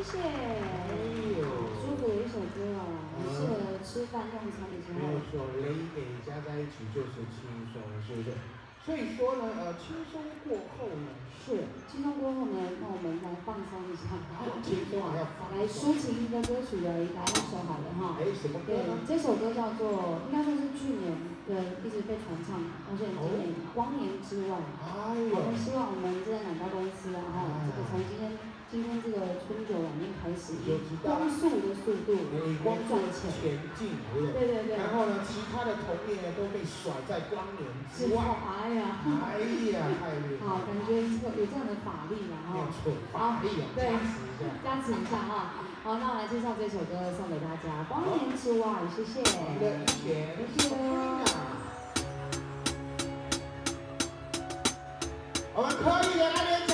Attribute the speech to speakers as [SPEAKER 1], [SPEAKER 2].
[SPEAKER 1] 谢谢。舒服的一首歌哦，很适合吃饭用餐的时候。
[SPEAKER 2] 没有错，雷给加在一起就是轻松，是不是？所以说呢，轻松过后呢，
[SPEAKER 1] 是轻松过后呢，那我们来放松一下。
[SPEAKER 2] 轻松要放松。
[SPEAKER 1] 来抒情一个歌曲的来一首好了哈。
[SPEAKER 2] 什么歌呢？
[SPEAKER 1] 这首歌叫做，应该说是去年一直被传唱，而且今年光年之外。我们希望我们这些奶糕公司啊，这个从今天这个春酒晚宴开始，光速的速度，光赚钱。
[SPEAKER 2] 前进，对。然后呢，其他的同业都被甩在光年之外。
[SPEAKER 1] 哎呀，太厉害。好，感觉有这样的法力了哈。
[SPEAKER 2] 没有错，法力啊，
[SPEAKER 1] 对，加持一下哈。好，那我来介绍这首歌送给大家，《光年之外》，谢谢。
[SPEAKER 2] 好的，谢谢。我们可以的，那边。